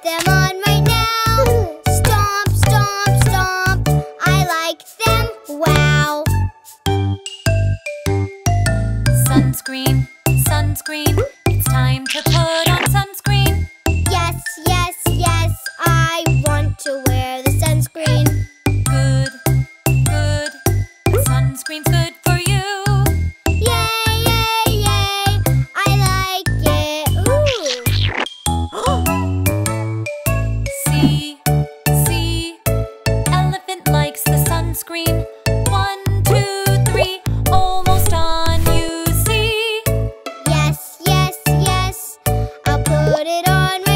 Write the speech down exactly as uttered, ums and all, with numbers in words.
them on right now. Stomp, stomp, stomp. I like them, wow. Sunscreen, sunscreen. It's time to put on sunscreen. Yes, yes, yes, I want to wear the sunscreen. Good, good. Sunscreen's good for you. Yay, yay, yay, I like it. Ooh. See, see. Elephant likes the sunscreen. One, two, three. Almost on, you see. Yes, yes, yes, I'll put it on